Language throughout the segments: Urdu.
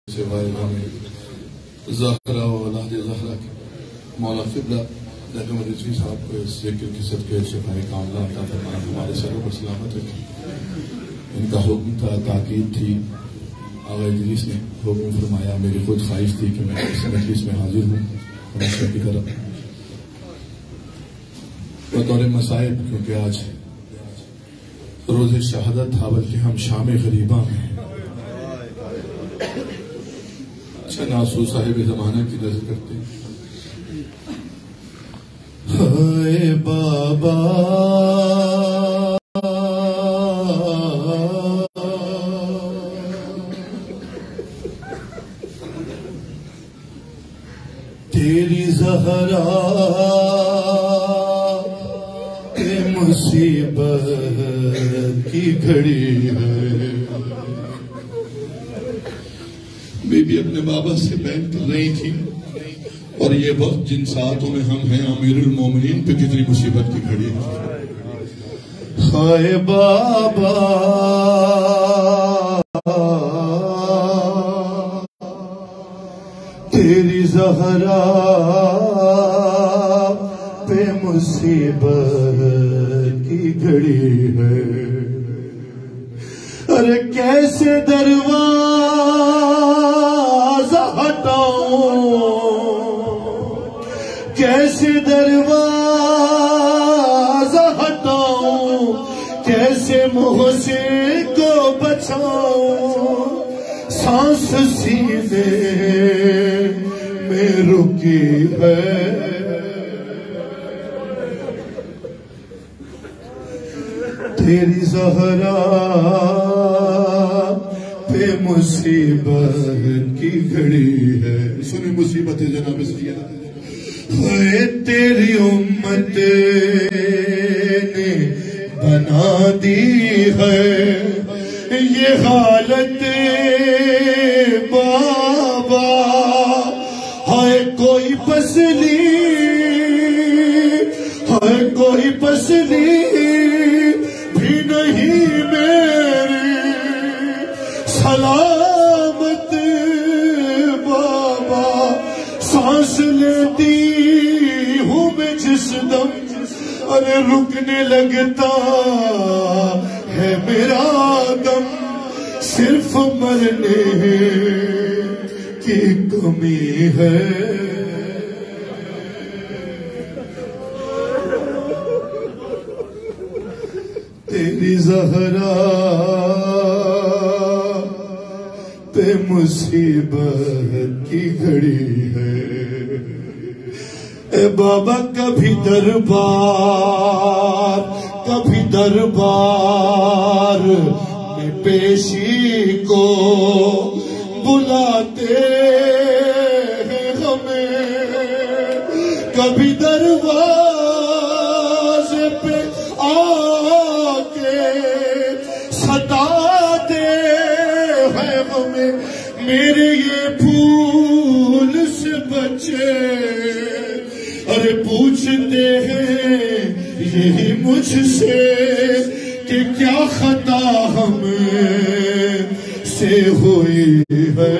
سوائے غم زہرا و اولاد زہرا کے مولا قبلہ لیکن رضوی صاحب کو اس ذکر کی صدقے شفاء کاملہ عطا فرمائے، ہمارے سروں پر سلامت رکھے۔ ان کا حکم تھا، تاکید تھی، آقا ادریس نے حکم فرمایا، میری خود خواہش تھی کہ میں اس مجلس میں حاضر ہوں ہمیشہ کی طرح بطور مصائب، کیونکہ آج روز شہادت تھا، بلکہ ہم شام غریبہ میں ناسو صاحب زمانہ کی نظر کرتے ہیں۔ ہائے بابا تیری زہرا کے مصیبت کی گھڑی ہے۔ بی بی اپنے بابا سے بیعت کر رہی تھی، اور یہ وقت جن ساعتوں میں ہم ہیں، امیر المومنین پہ کتنی مصیبت کی گھڑی ہے۔ ہائے بابا تیری زہرا پہ مصیبت کی گھڑی ہے۔ ارے کیسے دروازہ ہٹاؤں، کیسے دروازہ ہٹاؤں، کیسے محسن کو بچاؤں، سانس سینے میں رکی ہے۔ تیری زہرا پہ مصیبت کی گھڑی ہے۔ سنی مصیبت جناب سید، اے تیری امت نے بنا دی ہے یہ حالت بابا، ہے کوئی پسلی، ہے کوئی پسلی بھی نہیں میری سلامت بابا، سانس لیتی ہوں میں جس دم، ارے رکنے لگتا ہے میرا دم، صرف مرنے کی کمی ہے۔ تیری زہرا پہ مصیبت کی گھڑی ہے۔ اے بابا کبھی دربار، کبھی دربار میں پیشی کو بلاتے ہیں ہمیں، کبھی دربار پہ آ کے ستاتے ہیں ہمیں، میرے یہ پھول سے بچے، ارے پوچھتے ہیں یہی مجھ سے کہ کیا خطا ہم سے ہوئی ہے۔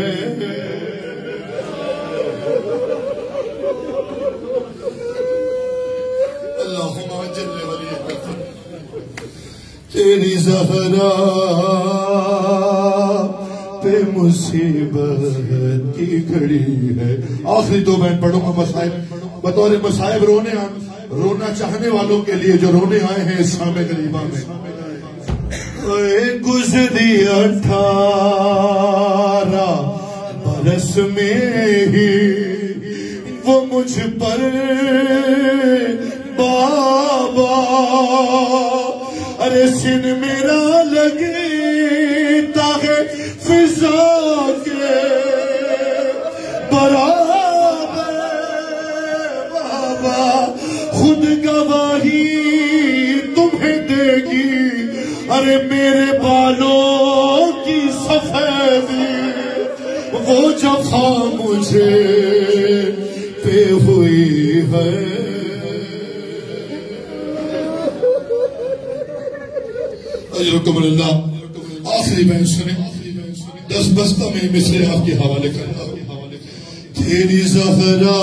اللہم جل ولیہ تیری زہرا پہ مصیبت کی گھڑی ہے۔ آخری دو بیت پڑھوں گا مصائب، بطور مصائب رونا چاہنے والوں کے لیے جو رونے آئے ہیں اس شام غریبہ میں۔ گزری 18 برس میں ہی وہ مجھ پر بابا، ارے سن میرا لگتا ہے فضا کے برابر بابا، خود گواہی تمہیں دے گی، ارے میرے بالوں کی سفیدی، وہ جفا مجھے پہ ہوئی ہے۔ اجرکم اللہ۔ آخری بین سنیں، 10 بستہ میں مصرے آپ کے حوالے کرتا ہوں. تیری زہرا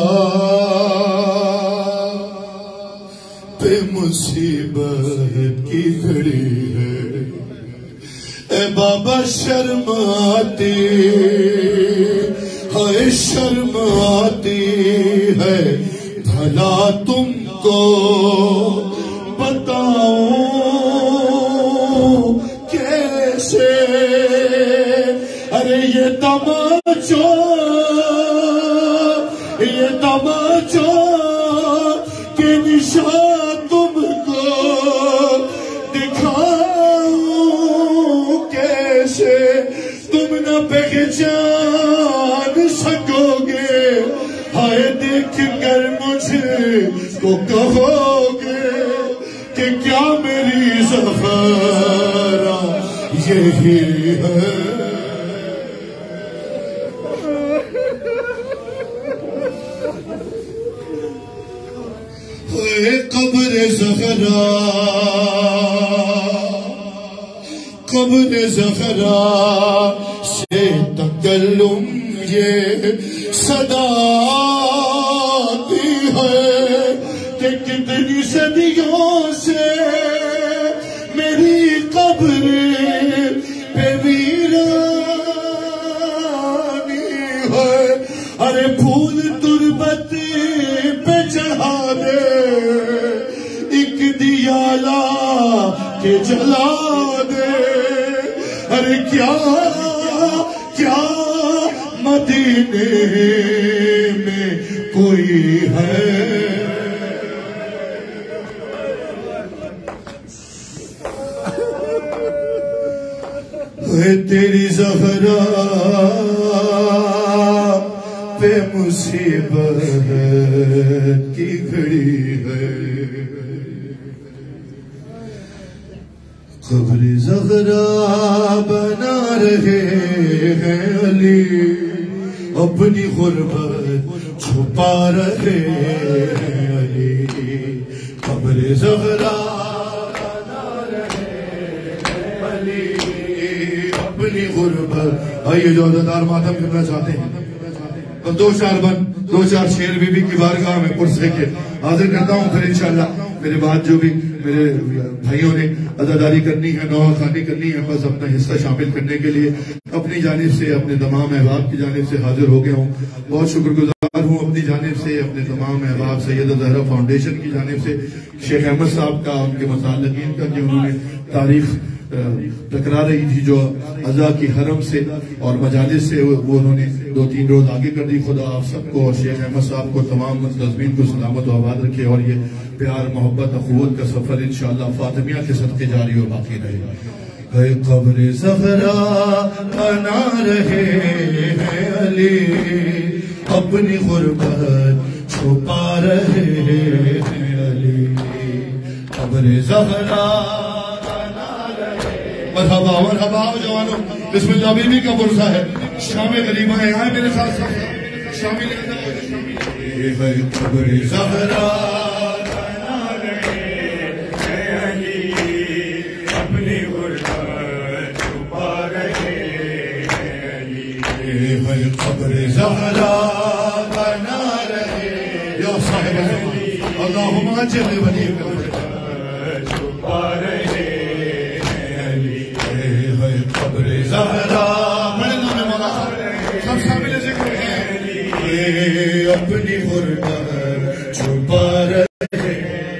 پہ مصیبت کی گھڑی ہے، اے بابا شرم آتی ہے، شرم آتی ہے، بھلا تم کو بتاؤں کیسے. ارے یہ تماچا کے نشان تم کو دکھاؤں کیسے. تم نہ پہچان سکو گے، ہائے دیکھ کر مجھے کو کہو گے کہ کیا میری زہرا یہی ہے. قبر زہرا، قبر زہرا سے تکلم یہ صدا آتی ہے کہ کتنی صدیوں سے میری قبر پہ ویرانی ہے. ارے پھول تربت پہ چڑھا دے، ایک دیا لا کے جلا دے. ارے کیا مدینے میں کوئی ہے. تیری زہرا پہ مصیبت کی گھڑی ہے، قبر زہرا بنا رہے ہیں علی، اپنی غربت چھپا رہے ہیں علی. قبر زہرا بنا رہے ہیں علی، اپنی غربت. آئیے جو عزادار ماتم کرنا چاہتے ہیں تو دو چار شعر بی بی کی بارگاہ میں پرسے کے حاضر کرتا ہوں. پھر انشاءاللہ میرے بعد جو بھی میرے بھائیوں نے عزاداری کرنی ہے، نوحہ خوانی کرنی ہے، بس اپنا حصہ شامل کرنے کے لیے اپنی جانب سے اپنے تمام احباب کی جانب سے حاضر ہو گیا ہوں. بہت شکر گزار ہوں اپنی جانب سے، اپنے تمام احباب سیدہ زہرا فاؤنڈیشن کی جانب سے، شیخ احمد صاحب کا، ان کے متعلقین کا، کہ انہوں نے تاریخ ٹکرا رہی تھی جو عزا کی حرم سے اور مجالس سے، وہ انہوں نے 2-3 روز آگے کر دی. خدا آپ سب کو اور شیخ احمد صاحب کو، تمام ملتزمین کو سلامت و آباد رکھے، اور یہ پیار محبت اخوت کا سفر انشاءاللہ فاطمیہ کے صدقے جاری و باقی رہے. اے قبر زہرا بنا رہے ہیں علی، اپنی غربت چھپا رہے ہیں علی. قبر زہرا مرحبا مرحبا جوانوں، بسم اللہ بی بی کا برسہ ہے. شام غریبہ ہے، آئے میرے ساتھ شامل ہے. قبر زہرا بنا رہے ہیں علی، اپنی غربت چھپا رہے ہیں علی. قبر زہرا بنا رہے یا صاحب اللہم اجل ولی چھپا رہے. قبر زہرا بڑے نام مولا سب شامل ذکر ہیں، اپنی غربت چھپا رہے.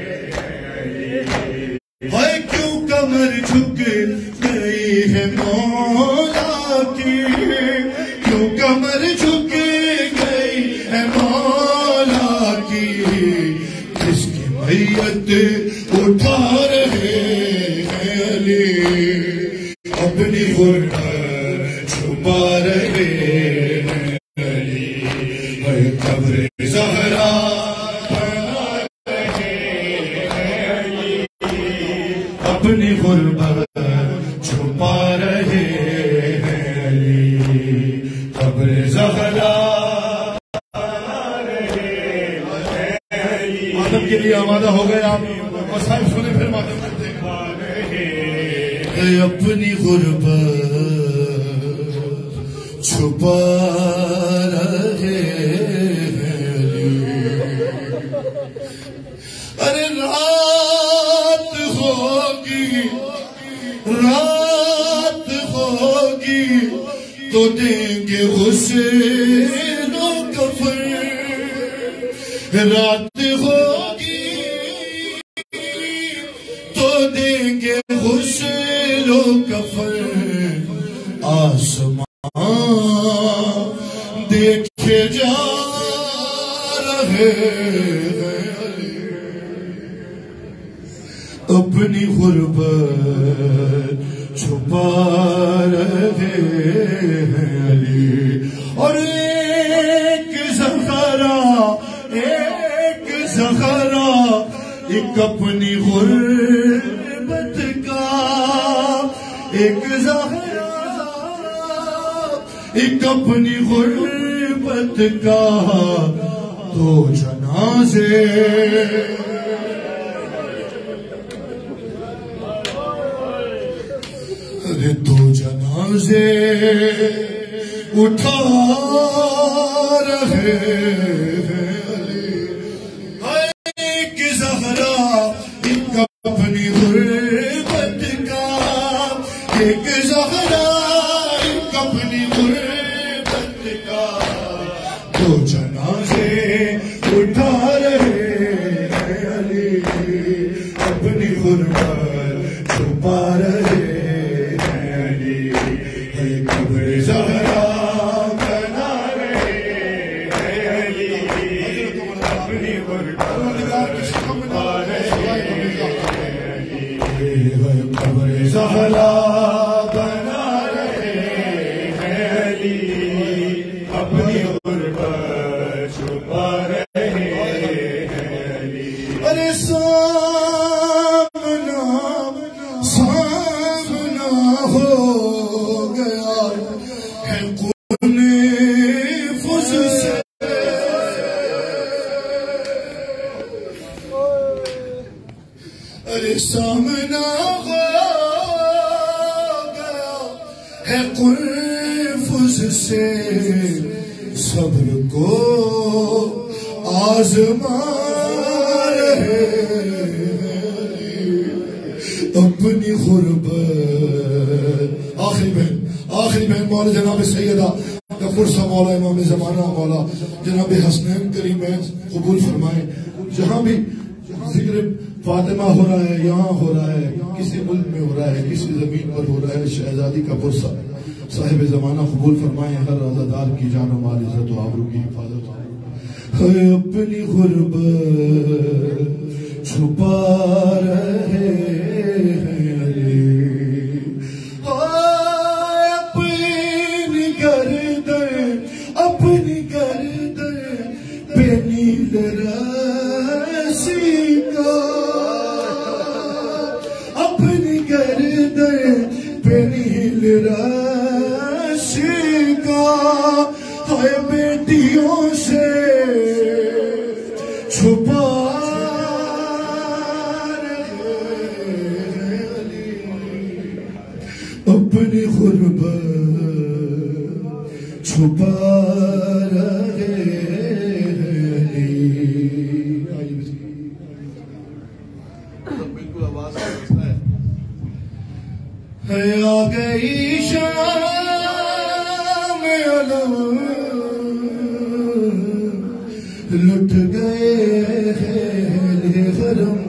ہائے کیوں کمر جھک گئی ہے مولا کی، کیوں کمر جھک گئی ہے مولا کی، جس کی میت اٹھا رہے ہیں علی، اپنی غربت چھپا رہے ہیں علی. قبر زہرا بنا رہے ہیں علی، اپنی غربت چھپا رہے ہیں علی. قبر زہرا بنا رہے ہیں علی. ماتم کے لیے آمادہ ہو گئے آپ، اور صاحب سنیں پھر ماتم کرتے ہیں. اپنی غربت چھپا رہے ارے رات ہوگی تو دیں گے حسین و کفن رات ہوگی تو دیں گے حسین و کفن آسمان دیکھے جا رہے اپنی غربت چھپا رہے ہیں علی اور ایک زخرا ایک اپنی غربت کا ایک زخرا ایک اپنی غربت کا دو جنازے دو جنازے اٹھا رہے ایک زہرا ایک اپنی غربت کا ایک زہرا ایک اپنی غربت کا دو جنازے اٹھا رہے علی اپنی غربت چھپا رہے زہرا بنا رہے ہیں علی اپنی غربت چھپا رہے ہیں علی ارے سامنا ہو گیا ہے قنفذ سے ارے سامنا ہے قنفذ سے صبر کو آزما رہے اپنی غربت آخری بہن مولا جناب سیدہ غفور صاحب مولا امام زمانہ مولا جناب حسنین کریم قبول فرمائیں جہاں بھی ذکر فاطمہ ہو رہا ہے یہاں ہو رہا ہے کسی ملک میں ہو رہا ہے کسی زمین پر ہو رہا ہے شہزادی کا پرسہ صاحب زمانہ قبول فرمائیں ہر عزادار کی جان و مال عزت و آبرو کی حفاظت اپنی غربت چھپا رہے ہیں علی اپنی گردن پہ نیل رسی کا اپنی گردن پہ نیل رسی کا ہے بیٹیوں سے چھپا رہے علی اپنی غربت چھپا رہے علی بالکل آواز ہے آ گئی شام علم لٹ گئے غرم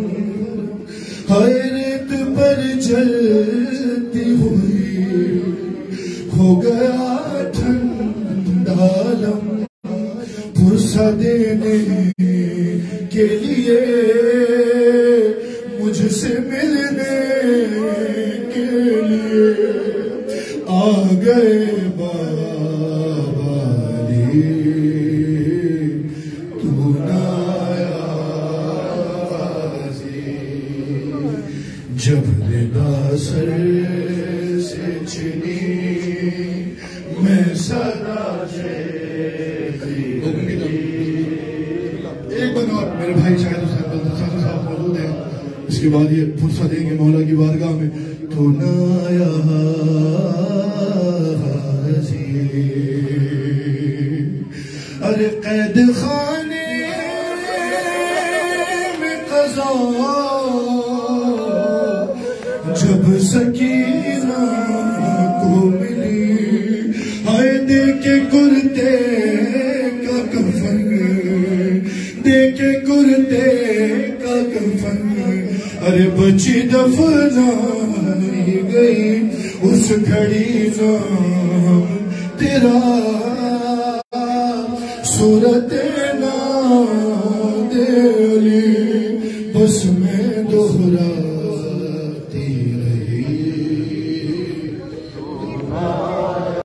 حیرت پر چلتی ہوئی ہو گیا ٹھنڈا لم پرسہ دینے کے لیے مجھ سے ملنے کے لیے آ گئے بابا علی تو نہ آیا جب ردا سر سے چنی میں صدا ایک بار اور میرے بھائی شاہد حسین صاحب موجود ہیں اس کے بعد یہ فرصت دیں گے مولا کی بارگاہ میں تو نہ آیا ہر قید خانے میں قضا جب سکینہ کو ملی ہائے دے کے کرتے کا کفن دے کے کرتے کا کفن ارے بچی دفنائی گئی اس گھڑی نام تیرا صورت نام دے علی بس